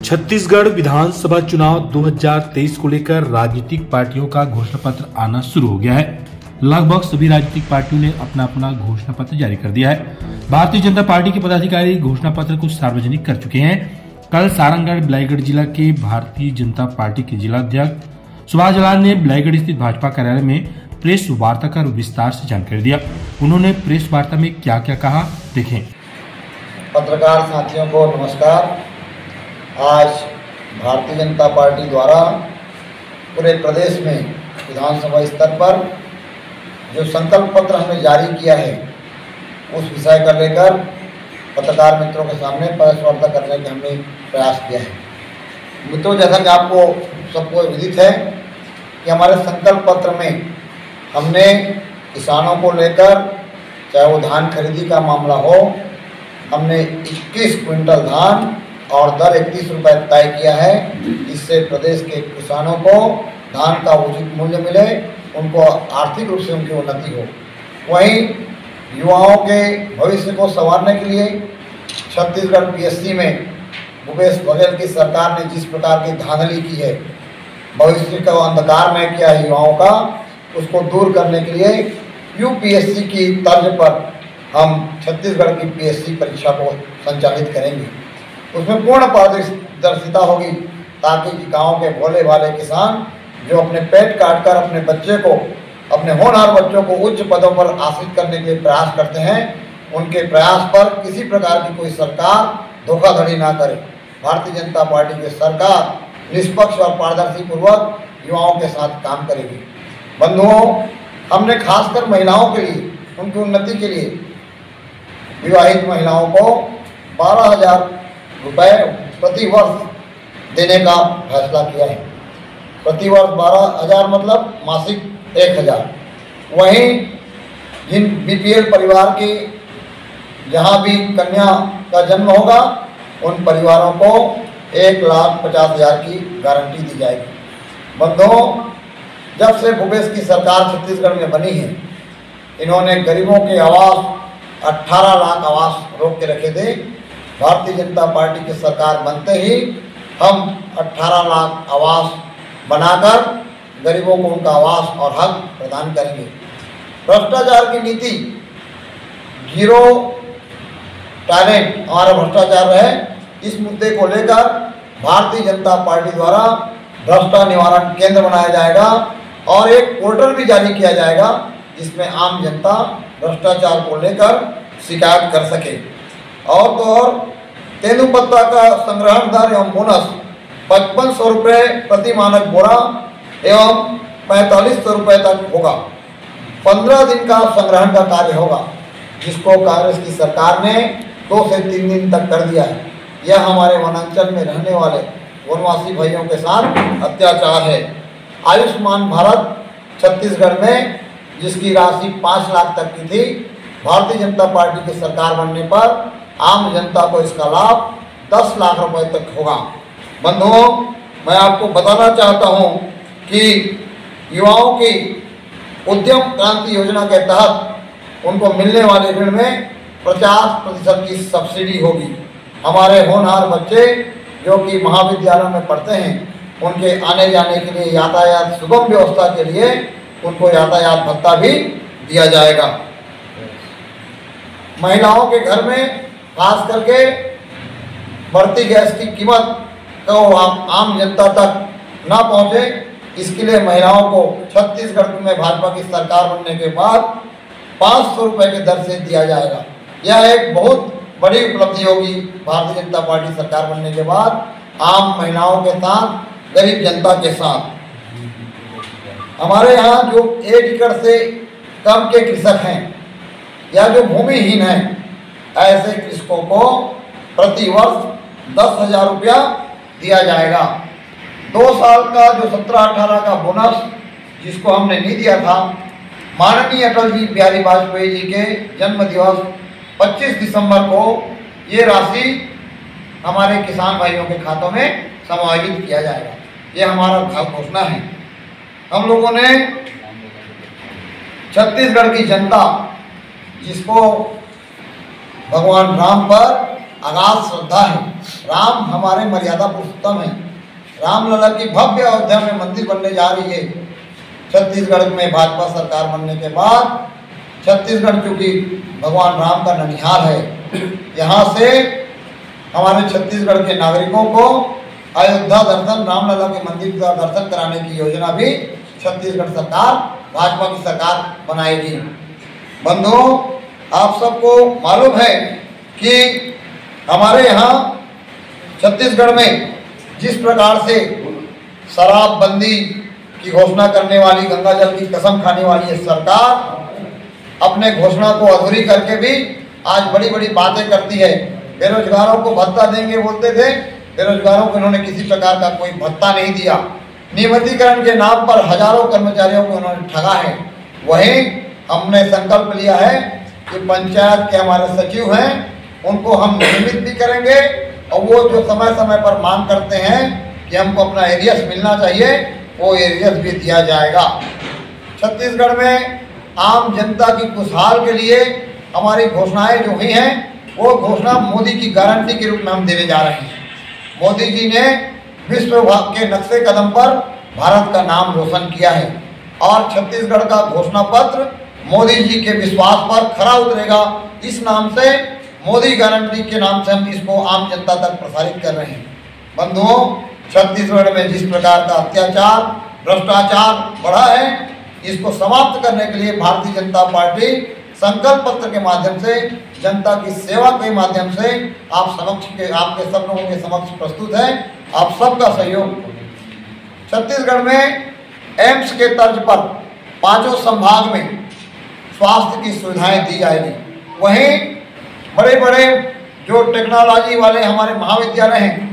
छत्तीसगढ़ विधानसभा चुनाव 2023 को लेकर राजनीतिक पार्टियों का घोषणा पत्र आना शुरू हो गया है। लगभग सभी राजनीतिक पार्टियों ने अपना अपना घोषणा पत्र जारी कर दिया है। भारतीय जनता पार्टी के पदाधिकारी घोषणा पत्र को सार्वजनिक कर चुके हैं। कल सारंगगढ़ बिलाईगढ़ जिला के भारतीय जनता पार्टी के जिला अध्यक्ष सुभाष जलाल ने बिलाईगढ़ स्थित भाजपा कार्यालय में प्रेस वार्ता कर विस्तार से जानकारी दिया। उन्होंने प्रेस वार्ता में क्या क्या कहा, देखें। पत्रकार साथियों को नमस्कार। आज भारतीय जनता पार्टी द्वारा पूरे प्रदेश में विधानसभा स्तर पर जो संकल्प पत्र हमने जारी किया है उस विषय को लेकर पत्रकार मित्रों के सामने प्रेस वार्ता करने का हमने प्रयास किया है। मित्रों, जैसा कि आपको सबको विदित है कि हमारे संकल्प पत्र में हमने किसानों को लेकर, चाहे वो धान खरीदी का मामला हो, हमने 21 क्विंटल धान और दर 31 रुपये तय किया है। इससे प्रदेश के किसानों को धान का उचित मूल्य मिले, उनको आर्थिक रूप से उनकी उन्नति हो। वहीं युवाओं के भविष्य को संवारने के लिए छत्तीसगढ़ पीएससी में भूपेश बघेल की सरकार ने जिस प्रकार की धांधली की है, भविष्य का अंधकारमय किया है युवाओं का, उसको दूर करने के लिए यूपीएससी की तर्ज पर हम छत्तीसगढ़ की पीएससी परीक्षा को संचालित करेंगे। उसमें पूर्ण पारदर्शिता होगी ताकि गांव के भोले भाले किसान जो अपने पेट काट कर अपने बच्चे को, अपने होनहार बच्चों को उच्च पदों पर आश्रित करने के लिए प्रयास करते हैं, उनके प्रयास पर किसी प्रकार की कोई सरकार धोखाधड़ी ना करे। भारतीय जनता पार्टी की सरकार निष्पक्ष और पारदर्शी पूर्वक युवाओं के साथ काम करेगी। बंधुओं, हमने खासकर महिलाओं के लिए, उनकी उन्नति के लिए विवाहित महिलाओं को 12,000 रुपये प्रति वर्ष देने का फैसला किया है। प्रति वर्ष 12,000 मतलब मासिक 1,000। वहीं जिन बीपीएल परिवार की जहां भी कन्या का जन्म होगा उन परिवारों को 1,50,000 की गारंटी दी जाएगी। बंधुओं, जब से भूपेश की सरकार छत्तीसगढ़ में बनी है, इन्होंने गरीबों के आवास 18 लाख आवास रोक के रखे थे। भारतीय जनता पार्टी की सरकार बनते ही हम 18 लाख आवास बनाकर गरीबों को उनका आवास और हक प्रदान करेंगे। भ्रष्टाचार की नीति, जीरो टैलेंट हमारा भ्रष्टाचार है, इस मुद्दे को लेकर भारतीय जनता पार्टी द्वारा भ्रष्टाचार निवारण केंद्र बनाया जाएगा और एक पोर्टल भी जारी किया जाएगा जिसमें आम जनता भ्रष्टाचार को लेकर शिकायत कर सके। और तो और तेंदुपत्ता का संग्रहण दर एवं बोनस 5500 रुपये प्रति मानक बोरा एवं 4500 रुपये तक होगा। 15 दिन का संग्रहण का कार्य होगा, जिसको कांग्रेस की सरकार ने 2 से 3 दिन तक कर दिया है। यह हमारे वनांचल में रहने वाले वनवासी भाइयों के साथ अत्याचार है। आयुष्मान भारत छत्तीसगढ़ में जिसकी राशि 5 लाख तक की थी, भारतीय जनता पार्टी की सरकार बनने पर आम जनता को इसका लाभ 10 लाख रुपए तक होगा। बंधुओं, मैं आपको बताना चाहता हूं कि युवाओं की उद्यम क्रांति योजना के तहत उनको मिलने वाले ऋण में 50% की सब्सिडी होगी। हमारे होनहार बच्चे जो कि महाविद्यालयों में पढ़ते हैं, उनके आने जाने के लिए यातायात सुगम व्यवस्था के लिए उनको यातायात भत्ता भी दिया जाएगा। महिलाओं के घर में खास करके बढ़ती गैस की कीमत तो आम जनता तक ना पहुंचे, इसके लिए महिलाओं को छत्तीसगढ़ में भाजपा की सरकार बनने के बाद 500 रुपये की दर से दिया जाएगा। यह एक बहुत बड़ी उपलब्धि होगी भारतीय जनता पार्टी सरकार बनने के बाद, आम महिलाओं के साथ, गरीब जनता के साथ। हमारे यहाँ जो 1 एकड़ से कम के कृषक हैं या जो भूमिहीन हैं, ऐसे कृषकों को प्रति वर्ष 10,000 रुपया दिया जाएगा। 2 साल का जो 17-18 का बोनस जिसको हमने नहीं दिया था, माननीय अटल जी बिहारी वाजपेयी जी के जन्म दिवस 25 दिसंबर को ये राशि हमारे किसान भाइयों के खातों में समायोजित किया जाएगा। ये हमारा घोषणा है। हम लोगों ने छत्तीसगढ़ की जनता जिसको भगवान राम पर अगाध श्रद्धा है। राम हमारे मर्यादा पुरुषोत्तम है। रामलला की भव्य अयोध्या में मंदिर बनने जा रही है। छत्तीसगढ़ में भाजपा सरकार बनने के बाद छत्तीसगढ़ चूँकि भगवान राम का ननिहाल है, यहाँ से हमारे छत्तीसगढ़ के नागरिकों को अयोध्या दर्शन, रामलला के मंदिर का दर्शन कराने की योजना भी छत्तीसगढ़ सरकार, भाजपा की सरकार बनाएगी। बंधुओं, आप सबको मालूम है कि हमारे यहाँ छत्तीसगढ़ में जिस प्रकार से शराबबंदी की घोषणा करने वाली, गंगा जल की कसम खाने वाली ये सरकार अपने घोषणा को अधूरी करके भी आज बड़ी बड़ी बातें करती है। बेरोजगारों को भत्ता देंगे बोलते थे, बेरोजगारों को इन्होंने किसी प्रकार का कोई भत्ता नहीं दिया। नियमितीकरण के नाम पर हजारों कर्मचारियों को इन्होंने ठगा है। वहीं हमने संकल्प लिया है कि पंचायत के हमारे सचिव हैं उनको हम नियमित भी करेंगे और वो जो समय समय पर मांग करते हैं कि हमको अपना एरियस मिलना चाहिए, वो एरियस भी दिया जाएगा। छत्तीसगढ़ में आम जनता की खुशहाल के लिए हमारी घोषणाएं जो हुई हैं वो घोषणा मोदी की गारंटी के रूप में हम देने जा रहे हैं। मोदी जी ने विश्व के नक्शे कदम पर भारत का नाम रोशन किया है और छत्तीसगढ़ का घोषणा पत्र मोदी जी के विश्वास पर खरा उतरेगा। इस नाम से, मोदी गारंटी के नाम से हम इसको आम जनता तक प्रसारित कर रहे हैं। बंधुओं, छत्तीसगढ़ में जिस प्रकार का अत्याचार, भ्रष्टाचार बढ़ा है, इसको समाप्त करने के लिए भारतीय जनता पार्टी संकल्प पत्र के माध्यम से, जनता की सेवा के माध्यम से आपके सब लोगों के समक्ष प्रस्तुत है। आप सबका सहयोग। छत्तीसगढ़ में एम्स के तर्ज पर 5 संभाग में स्वास्थ्य की सुविधाएं दी जाएगी। वहीं बड़े बड़े जो टेक्नोलॉजी वाले हमारे महाविद्यालय हैं